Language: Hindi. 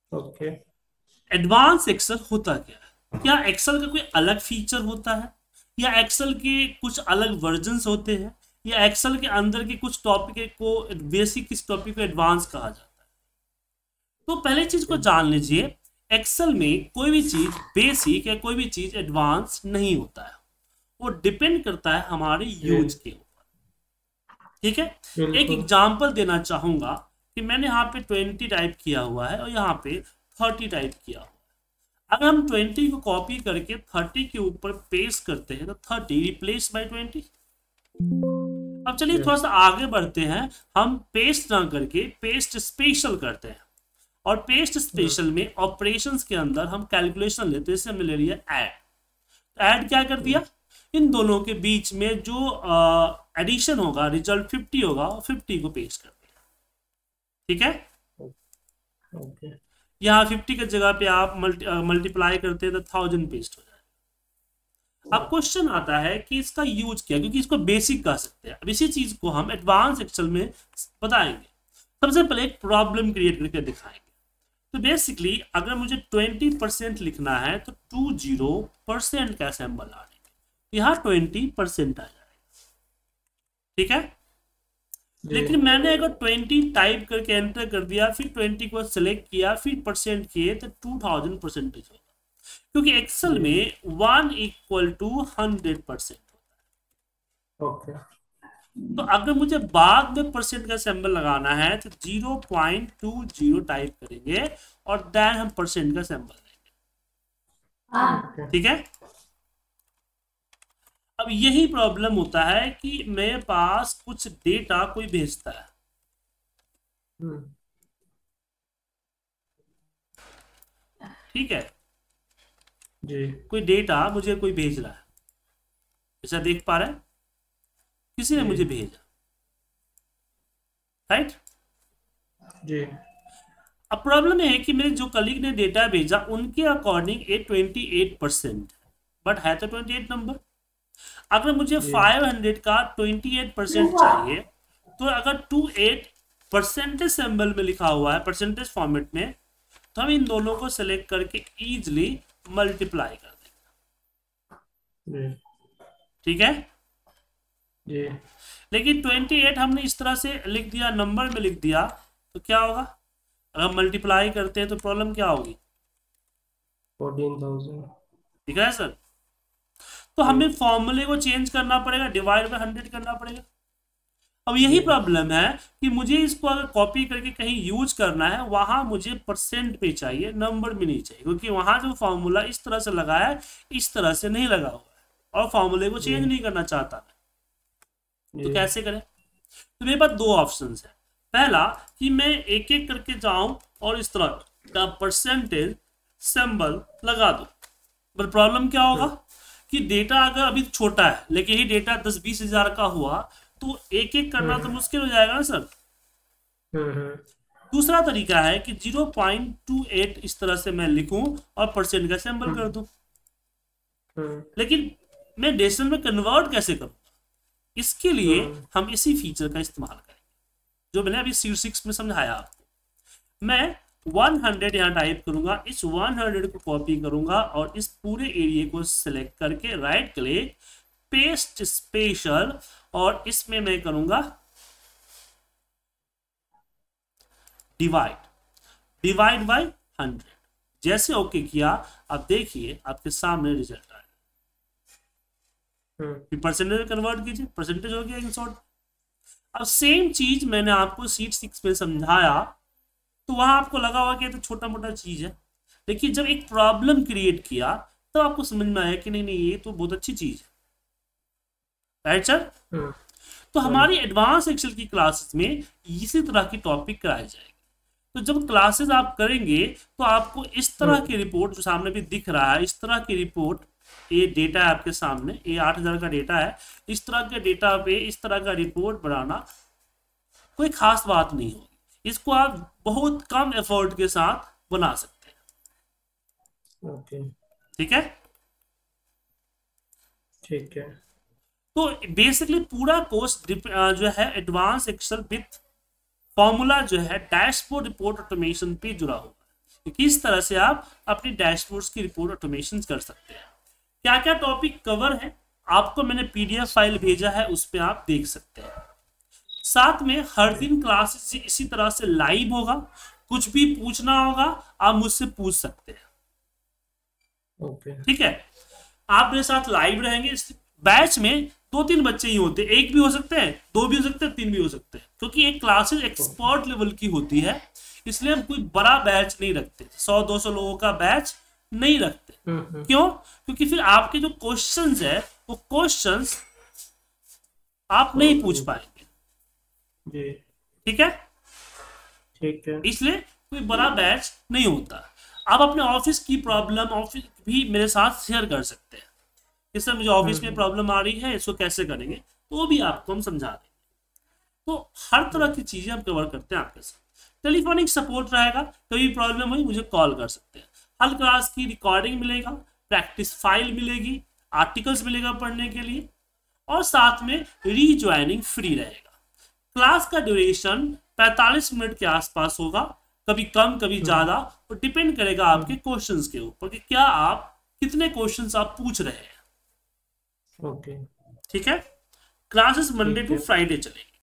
ओके। एडवांस एक्सेल होता क्या है? क्या एक्सेल का कोई अलग फीचर होता है, या एक्सेल के कुछ अलग वर्जन्स होते हैं, या एक्सेल के अंदर के कुछ टॉपिक को बेसिक, किस टॉपिक को एडवांस कहा जाता है? तो पहले चीज को जान लीजिए, एक्सेल में कोई भी चीज बेसिक या कोई भी चीज एडवांस नहीं होता है, वो डिपेंड करता है हमारे यूज जी के ऊपर। ठीक है। एक बिल्कुल। एग्जांपल देना चाहूंगा कि मैंने यहाँ पे 20 टाइप किया हुआ है और यहाँ पे 30 टाइप किया हुआ है। अगर हम 20 को कॉपी करके 30 के ऊपर पेस्ट करते हैं तो 30 रिप्लेस बाय 20। अब चलिए थोड़ा सा आगे बढ़ते हैं, हम पेस्ट ना करके पेस्ट स्पेशल करते हैं। और पेस्ट स्पेशल में ऑपरेशंस के अंदर हम कैलकुलेशन लेते हैं, जैसे हमने ले लिया ऐड। ऐड क्या कर दिया, इन दोनों के बीच में जो एडिशन होगा, रिजल्ट 50 होगा, 50 को पेस्ट कर दिया। ठीक है। ओके। यहाँ 50 की जगह पे आप मल्टीप्लाई करते हैं तो 1000 पेस्ट हो जाएगा। अब क्वेश्चन आता है कि इसका यूज क्या, क्योंकि इसको बेसिक कह सकते हैं। अब इसी चीज को हम एडवांस एक्सेल में बताएंगे। सबसे पहले एक प्रॉब्लम क्रिएट करके दिखाएंगे। तो बेसिकली अगर मुझे 20% लिखना है तो 20% का सिंबल आने, यहाँ 20% आ जाएगा। ठीक है। जी। लेकिन मैंने अगर 20 टाइप करके एंटर कर दिया, फिर 20 को सिलेक्ट किया, फिर परसेंट किए, तो 2000 परसेंटेज होगा, क्योंकि एक्सेल जी। में 1 = 100% होता है। ओके। तो अगर मुझे बाद में परसेंट का सिंबल लगाना है तो 0.20 टाइप करेंगे और देन हम परसेंट का सिंबल देंगे। ओके। ठीक है। अब यही प्रॉब्लम होता है कि मेरे पास कुछ डेटा कोई भेजता है। हम्म। ठीक है। जी। कोई डेटा मुझे कोई भेज रहा है, ऐसा देख पा रहे हैं, किसी ने जी। मुझे भेजा, राइट। जी। अब प्रॉब्लम है कि मेरे जो कलीग ने डेटा भेजा उनके अकॉर्डिंग ये 28%, बट है तो 28 नंबर। अगर मुझे जी। 500 का 28% चाहिए, तो अगर 28 परसेंटेज सिंबल में लिखा हुआ है, परसेंटेज फॉर्मेट में, तो हम इन दोनों को सेलेक्ट करके इजिली मल्टीप्लाई कर देंगे। जी। ठीक है। जी। लेकिन 28 हमने इस तरह से लिख दिया, नंबर में लिख दिया, तो क्या होगा? अगर मल्टीप्लाई करते हैं तो प्रॉब्लम क्या होगी? 14,000। ठीक है सर। तो जी। हमें फॉर्मूले को चेंज करना पड़ेगा, डिवाइड बाय 100 करना पड़ेगा। अब यही जी। प्रॉब्लम है कि मुझे इसको अगर कॉपी करके कहीं यूज करना है, वहां मुझे परसेंट पे चाहिए, नंबर में नहीं चाहिए, क्योंकि वहां जो फॉर्मूला इस तरह से लगा है, इस तरह से नहीं लगा हुआ है, और फॉर्मूले को जी। चेंज नहीं करना चाहता मैं। तो जी। कैसे करें? तो मेरे पास दो ऑप्शन है। पहला कि मैं एक एक करके जाऊं और इस तरह का परसेंटेज सिंबल लगा दूं। पर प्रॉब्लम क्या होगा कि डेटा अगर अभी छोटा है, लेकिन ही डेटा 10-20 हजार का हुआ, तो एक एक करना तो हम्म। मुश्किल हो जाएगा ना सर। हम्म। दूसरा तरीका है कि 0.28 इस तरह से मैं लिखूं और परसेंट का सिंबल कर हम्म। दूं। हम्म। लेकिन मैं डेसिमल में कन्वर्ट कैसे करूं? इसके लिए हम्म। हम इसी फीचर का इस्तेमाल करेंगे जो मैंने अभी C6 में समझाया आपको। मैं 100 यहाँ टाइप करूंगा, इस 100 को कॉपी करूंगा और इस पूरे एरिया को सिलेक्ट करके राइट क्लिक, पेस्ट स्पेशल, और इसमें मैं करूंगा डिवाइड, डिवाइड बाय 100। जैसे ओके किया, अब देखिए आपके सामने रिजल्ट आया। हम्म। फिर परसेंटेज में कन्वर्ट कीजिए, परसेंटेज हो गया इन शॉर्ट। अब सेम चीज मैंने आपको C6 में समझाया, तो वहां आपको लगा होगा कि ये तो छोटा मोटा चीज है, लेकिन जब एक प्रॉब्लम क्रिएट किया तो आपको समझ में आया कि नहीं नहीं, ये तो बहुत अच्छी चीज है, राइट सर। हम्म। तो वही। हमारी एडवांस एक्सेल की क्लासेस में इसी तरह की टॉपिक कराए जाएंगे। तो जब क्लासेस आप करेंगे तो आपको इस तरह की रिपोर्ट जो सामने भी दिख रहा है, इस तरह की रिपोर्ट, ये डेटा है आपके सामने, ये 8000 का डेटा है, इस तरह के डेटा पे इस तरह का रिपोर्ट बनाना कोई खास बात नहीं होगी। इसको आप बहुत कम एफर्ट के साथ बना सकते हैं। ओके। ठीक है। ठीक है। तो बेसिकली पूरा कोर्स जो है एडवांस एक्सेल विथ फॉर्मूला जो है डैशबोर्ड रिपोर्ट ऑटोमेशन पे जुड़ा हुआ है। कि किस तरह से आप अपनी डैशबोर्ड्स की रिपोर्ट ऑटोमेशन कर सकते हैं। क्या क्या टॉपिक कवर है आपको मैंने पीडीएफ फाइल भेजा है, उस पर आप देख सकते हैं। साथ में हर दिन क्लासेस इसी तरह से लाइव होगा, कुछ भी पूछना होगा आप मुझसे पूछ सकते हैं। ओके। ठीक है, आप मेरे साथ लाइव रहेंगे। इस बैच में 2-3 बच्चे ही होते हैं, एक भी हो सकते हैं, 2 भी हो सकते हैं, 3 भी हो सकते हैं, क्योंकि एक क्लासेस एक्सपर्ट लेवल की होती है, इसलिए हम कोई बड़ा बैच नहीं रखते, 100-200 लोगों का बैच नहीं रखते। क्यों? क्योंकि फिर आपके जो क्वेश्चंस है वो क्वेश्चंस आप नहीं पूछ पाएंगे। जी ठीक है, ठीक है। इसलिए कोई बड़ा बैच नहीं होता। आप अपने ऑफिस की प्रॉब्लम ऑफिस भी मेरे साथ शेयर कर सकते हैं, कि सर मुझे ऑफिस में प्रॉब्लम आ रही है, इसको कैसे करेंगे, तो वो भी आपको हम समझा देंगे। तो हर तरह की चीजें हम कवर करते हैं आपके साथ। टेलीफोनिक सपोर्ट रहेगा, कभी प्रॉब्लम हुई मुझे कॉल कर सकते हैं। हर क्लास की रिकॉर्डिंग मिलेगा, प्रैक्टिस फाइल मिलेगी, आर्टिकल्स मिलेगा पढ़ने के लिए, और साथ में रीज्वाइनिंग फ्री रहेगा। क्लास का ड्यूरेशन 45 मिनट के आसपास होगा, कभी कम कभी ज्यादा, और डिपेंड करेगा आपके क्वेश्चंस के ऊपर कि क्या आप कितने क्वेश्चंस आप पूछ रहे हैं। ओके। ठीक है, क्लासेस मंडे ठीक टू है। फ्राइडे चलेगी।